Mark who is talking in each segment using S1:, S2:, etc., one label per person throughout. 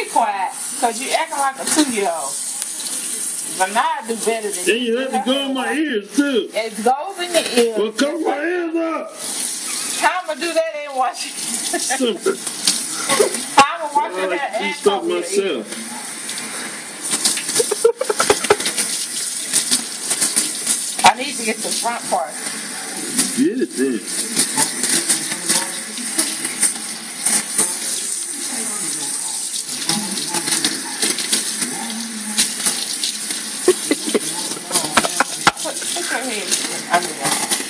S1: be quiet, because you acting like a 2-year-old. But now I do better than you.
S2: And you let me go in my ears, too.
S1: It goes in your ears.
S2: Well, cover my ears up.
S1: How am I do that and wash it?
S2: Stupid.
S1: How am I wash your hair
S2: I
S1: and
S2: stuff
S1: cover your ears?
S2: myself.
S1: I need to get the front part.
S2: Get it then.
S1: Put your head under there.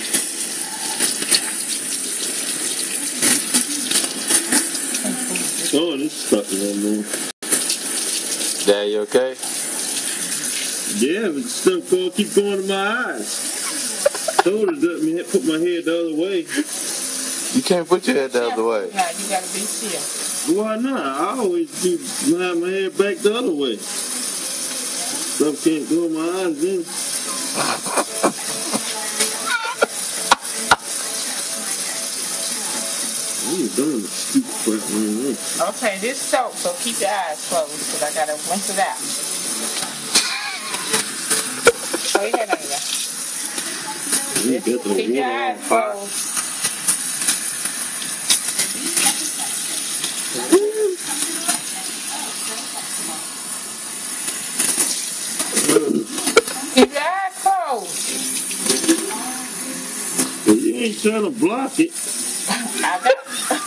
S2: Oh, this stuff is on there.
S3: Dad, you okay?
S2: Yeah, but stuff keep going in my eyes. Told her let me put my head the other way.
S3: You can't put your head the other way.
S1: No, you gotta be still.
S2: Why not? I always do have my head back the other way. Stuff can't go in my eyes then. I'm done with stupid crap.
S1: Okay, this soap, so keep your eyes closed, because I gotta rinse it out. Oh, you got under there. Keep your eyes closed. Keep your eyes closed.
S2: Well, you ain't trying to block it.
S1: I got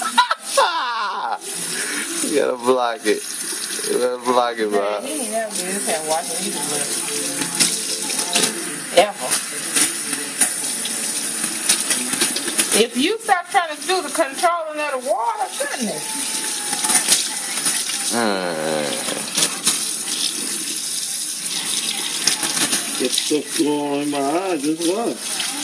S3: You gotta block it. You gotta block it, bro.
S1: He ain't never did this and watch it either. Ever. If you stop trying to do the controlling of the water, goodness.
S2: Get stuff going in my eyes as well.